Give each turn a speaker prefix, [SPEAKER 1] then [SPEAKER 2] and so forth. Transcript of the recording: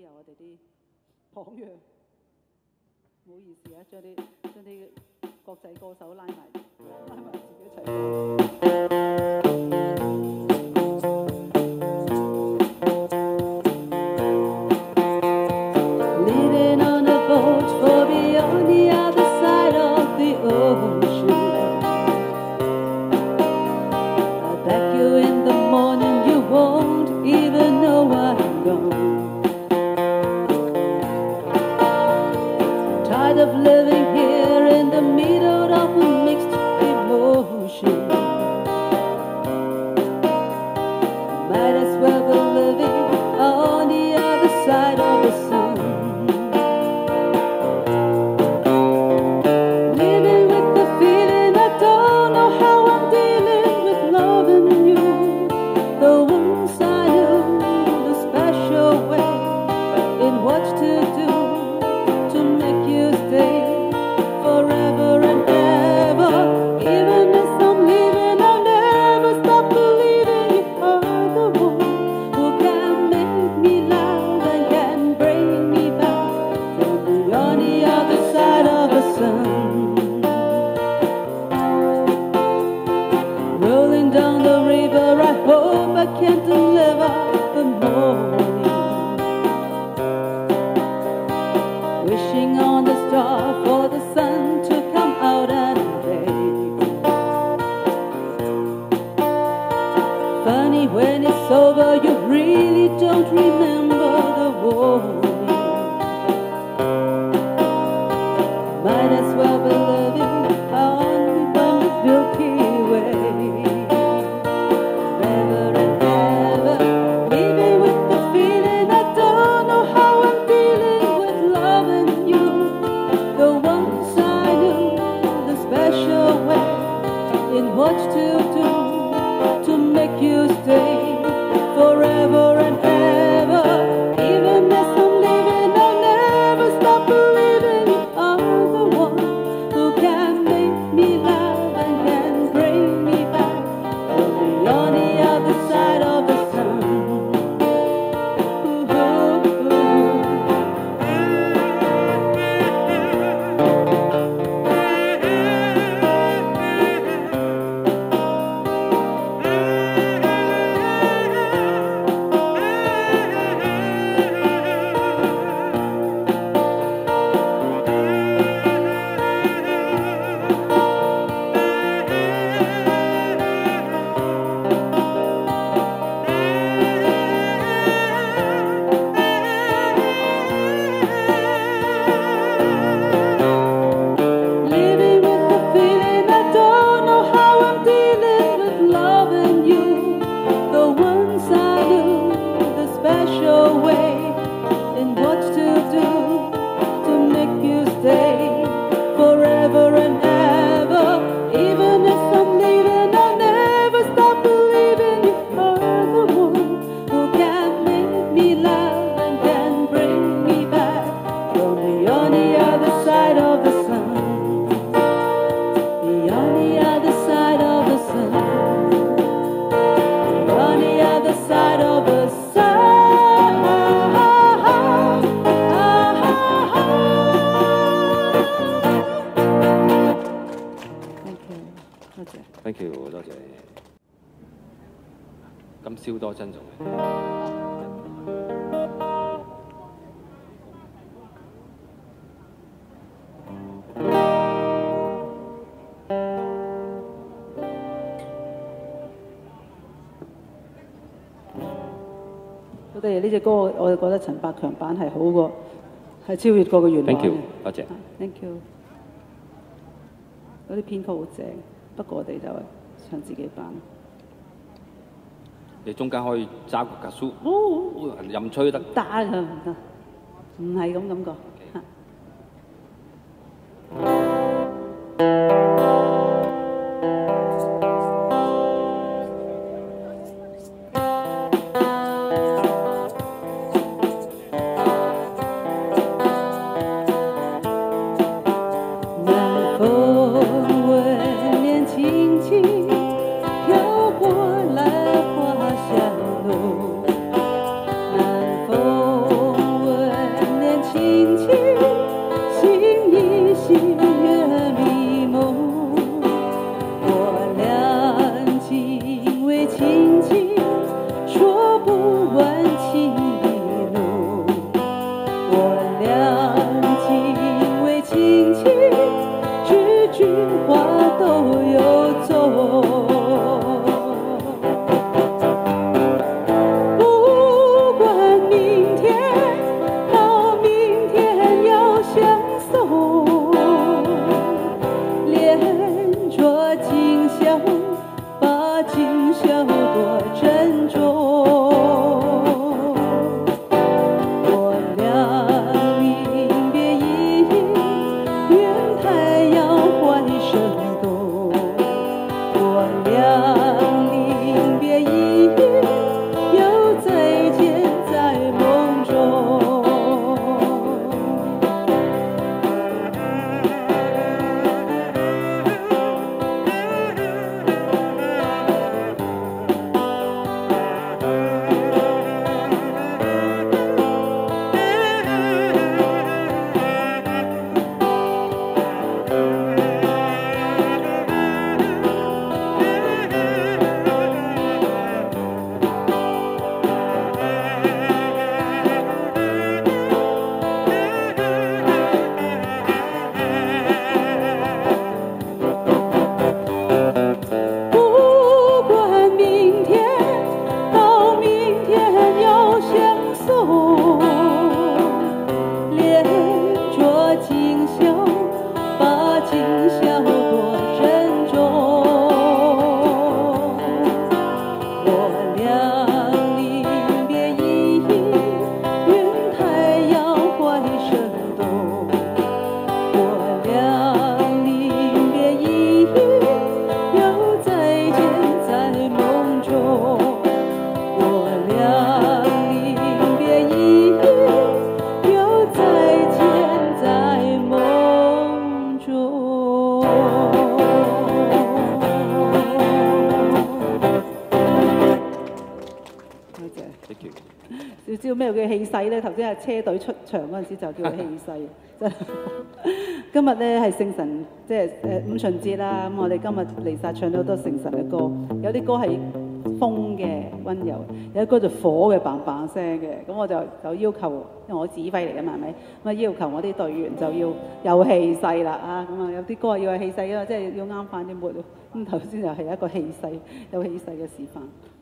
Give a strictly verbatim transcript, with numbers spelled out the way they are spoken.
[SPEAKER 1] 有我哋啲榜樣。唔好意思啊，將啲將啲國際歌手拉埋拉埋自己一齊講。Living on a boat for beyond the other side of the ocean. I'll back you in the morning, you won't even know I'm gone. Tired of living here in the middle of a mixed emotion. Might as well be living on the other side of the sun. Living with the feeling I don't know how I'm dealing with loving you. The once I knew the special way in what to do to make you stay forever and ever. Even as I'm leaving, I'll never stop believing you are the one who can make me laugh and can bring me back from beyond the other side of the sun. Rolling down the river, I hope I can deliver the morning. Wishing on the star for the sun to come out and rain. Funny when it's over, you really don't remember the warning. Might as well be living on the Milky Way. Forever and ever, living with the feeling I don't know how I'm dealing with loving you. The once I knew the special way in what to do to make you stay forever and ever. Even as I'm leaving, I'll never stop believing you are the one who can make me laugh and can bring me back from beyond the other side of the sun. Ooh, ooh, ooh. Living with the feeling I don't know how I'm dealing with loving you. The once I knew the special way in what to do to make you stay forever and ever. Even if I'm leaving, I'll never stop believing you are the one who can make me laugh and can bring me back from beyond the other side of the sun. Beyond the other side of the sun. Beyond the other side of the sun. Thank you， 多謝。
[SPEAKER 2] Thank you， 多謝。今宵多珍重。
[SPEAKER 1] 好多謝呢隻歌，我哋覺得陳百強版係好過，係超越過個原版嘅。
[SPEAKER 2] Thank you， 多謝。
[SPEAKER 1] Thank you。嗰啲編曲好正，不過我哋就唱自己版。
[SPEAKER 2] 你中間可以揸個格蘇，
[SPEAKER 1] 哦，
[SPEAKER 2] 任吹得。
[SPEAKER 1] 得啊，唔得，唔係咁感覺。南风吻脸轻轻飘过来花香浓，南风吻
[SPEAKER 2] 叫。
[SPEAKER 1] 少少咩叫氣勢咧？頭先係車隊出場嗰陣時就叫氣勢，真係。今日咧係聖神，即係誒五旬節啦。咁我哋今日彌撒唱咗好多聖神嘅歌，有啲歌係風嘅温柔，有啲歌就火嘅嘭嘭聲嘅。咁我就就要求，因為我指揮嚟嘅嘛，係咪？咁啊要求我啲隊員就要有氣勢啦啊！咁啊有啲歌要有氣勢啊，即係要啱翻啲 mood。咁頭先就係一個氣勢，有氣勢嘅示範。